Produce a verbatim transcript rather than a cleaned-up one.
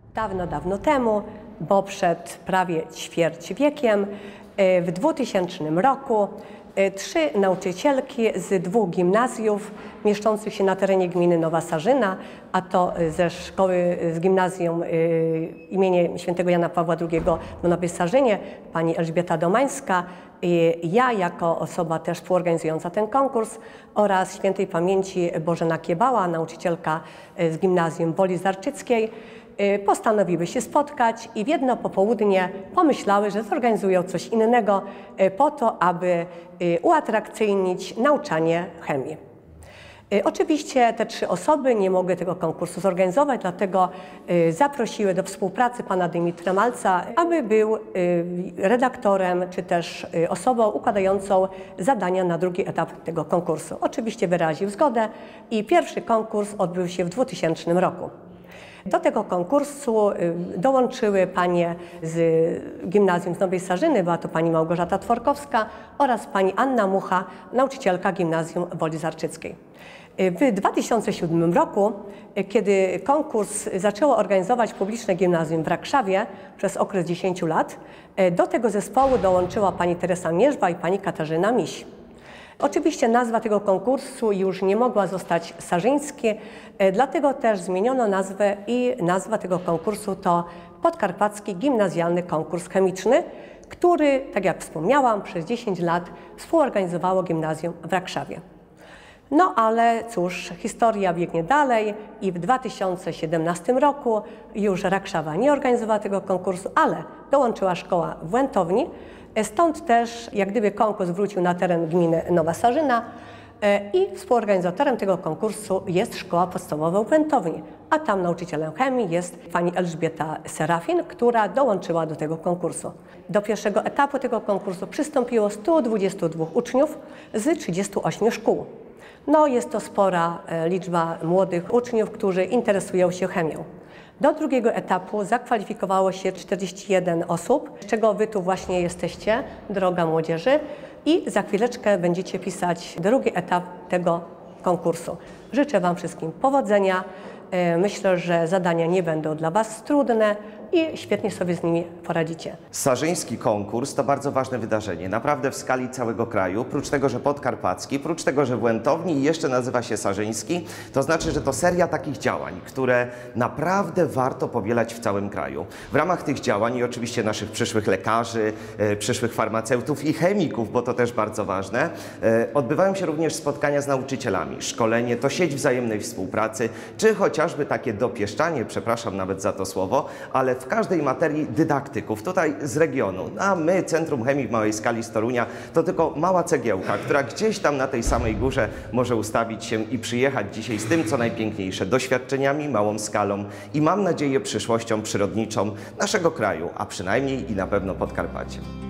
Dawno, dawno temu, bo przed prawie ćwierć wiekiem, w dwutysięcznym roku trzy nauczycielki z dwóch gimnazjów mieszczących się na terenie gminy Nowa Sarzyna, a to ze szkoły, z gimnazjum imienia świętego Jana Pawła drugiego w Nowej Sarzynie, pani Elżbieta Domańska, ja jako osoba też współorganizująca ten konkurs oraz świętej pamięci Bożena Kiebała, nauczycielka z gimnazjum Woli Zarczyckiej, postanowiły się spotkać i w jedno popołudnie pomyślały, że zorganizują coś innego po to, aby uatrakcyjnić nauczanie chemii. Oczywiście te trzy osoby nie mogły tego konkursu zorganizować, dlatego zaprosiły do współpracy pana Dymitra Malca, aby był redaktorem czy też osobą układającą zadania na drugi etap tego konkursu. Oczywiście wyraził zgodę i pierwszy konkurs odbył się w dwutysięcznym roku. Do tego konkursu dołączyły panie z gimnazjum z Nowej Sarzyny, była to pani Małgorzata Tworkowska oraz pani Anna Mucha, nauczycielka gimnazjum Woli Zarczyckiej. W dwa tysiące siódmym roku, kiedy konkurs zaczęło organizować publiczne gimnazjum w Rakszawie przez okres dziesięciu lat, do tego zespołu dołączyła pani Teresa Mierzwa i pani Katarzyna Miś. Oczywiście nazwa tego konkursu już nie mogła zostać Sarzyński, dlatego też zmieniono nazwę i nazwa tego konkursu to Podkarpacki Gimnazjalny Konkurs Chemiczny, który, tak jak wspomniałam, przez dziesięć lat współorganizowało gimnazjum w Rakszawie. No ale cóż, historia biegnie dalej i w dwa tysiące siedemnastym roku już Rakszawa nie organizowała tego konkursu, ale dołączyła szkoła w Łętowni. Stąd też jak gdyby konkurs wrócił na teren gminy Nowa Sarzyna i współorganizatorem tego konkursu jest szkoła podstawowa w Łętowni, a tam nauczycielem chemii jest pani Elżbieta Serafin, która dołączyła do tego konkursu. Do pierwszego etapu tego konkursu przystąpiło stu dwudziestu dwóch uczniów z trzydziestu ośmiu szkół. No, jest to spora liczba młodych uczniów, którzy interesują się chemią. Do drugiego etapu zakwalifikowało się czterdzieści jeden osób, z czego wy tu właśnie jesteście, droga młodzieży, i za chwileczkę będziecie pisać drugi etap tego konkursu. Życzę wam wszystkim powodzenia. Myślę, że zadania nie będą dla was trudne i świetnie sobie z nimi poradzicie. Sarzyński konkurs to bardzo ważne wydarzenie, naprawdę w skali całego kraju. Prócz tego, że podkarpacki, prócz tego, że w Łętowni i jeszcze nazywa się Sarzyński, to znaczy, że to seria takich działań, które naprawdę warto powielać w całym kraju. W ramach tych działań i oczywiście naszych przyszłych lekarzy, e, przyszłych farmaceutów i chemików, bo to też bardzo ważne, e, odbywają się również spotkania z nauczycielami. Szkolenie to sieć wzajemnej współpracy, czy chociażby takie dopieszczanie, przepraszam nawet za to słowo, ale w każdej materii dydaktyków, tutaj z regionu. A my, Centrum Chemii w Małej Skali z Torunia, to tylko mała cegiełka, która gdzieś tam na tej samej górze może ustawić się i przyjechać dzisiaj z tym, co najpiękniejsze, doświadczeniami, małą skalą i mam nadzieję przyszłością przyrodniczą naszego kraju, a przynajmniej i na pewno Podkarpacia.